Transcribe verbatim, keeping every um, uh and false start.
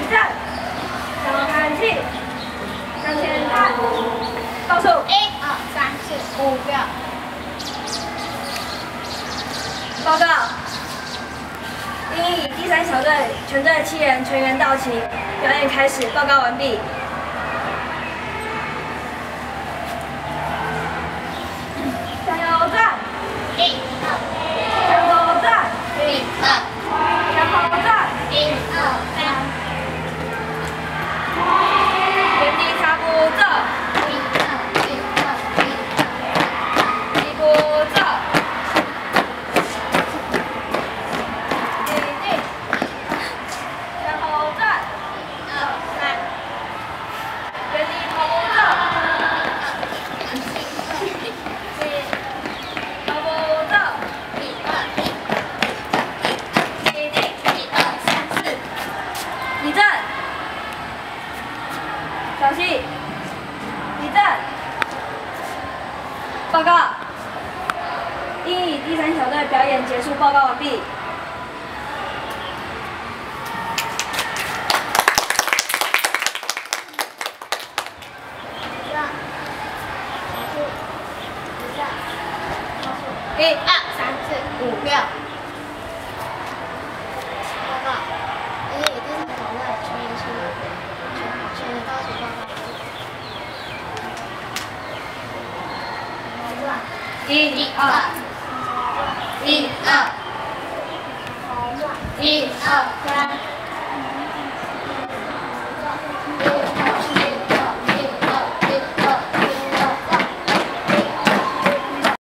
站，向后看齐，向前看，倒数一二三四五六。 报告。应以第三小队全队七人全员到齐，表演开始，报告完毕。向右站， 一二， 向左站， 一二， 向后站， 一二三， 原地踏步走， 一二一二一步走，立定，向后站， 一二三， 原地踏步走，踏步走， 一二立定， 一二三四， 立正，小心，立正，报告。应以第三小队表演结束，报告完毕。 一二，结束，一二， 一、 二三四五六。报告，因为第三小队全员出全全员到齐报告。 一、二、 一二，一二三。